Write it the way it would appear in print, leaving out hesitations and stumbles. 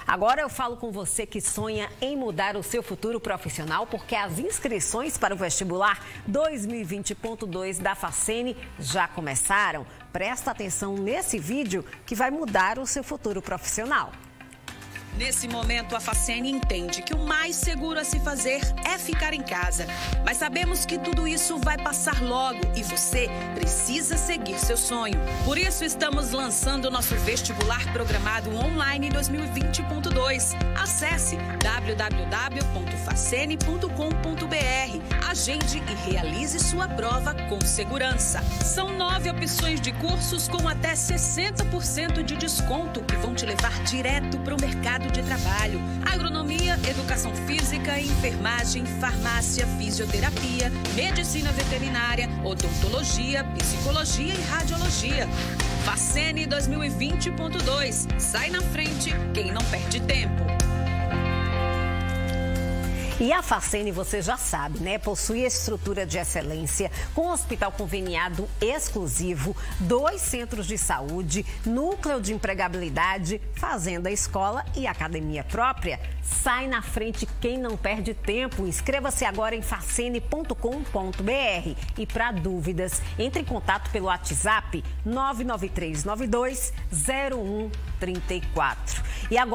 Agora eu falo com você que sonha em mudar o seu futuro profissional, porque as inscrições para o vestibular 2020.2 da Faceni já começaram. Presta atenção nesse vídeo que vai mudar o seu futuro profissional. Nesse momento, a Faceni entende que o mais seguro a se fazer é ficar em casa. Mas sabemos que tudo isso vai passar logo e você precisa seguir seu sonho. Por isso, estamos lançando o nosso vestibular programado online 2020.2. Acesse www.faceni.com.br, agende e realize sua prova com segurança. São 9 opções de cursos com até 60% de desconto que vão te levar direto para o mercado de trabalho: agronomia, educação física, enfermagem, farmácia, fisioterapia, medicina veterinária, odontologia, psicologia e radiologia. Faceni 2020.2. Sai na frente quem não perde tempo. E a Faceni, você já sabe, né? Possui estrutura de excelência, com hospital conveniado exclusivo, 2 centros de saúde, núcleo de empregabilidade, fazenda, escola e academia própria. Sai na frente quem não perde tempo. Inscreva-se agora em faceni.com.br. E para dúvidas, entre em contato pelo WhatsApp 993920134. E agora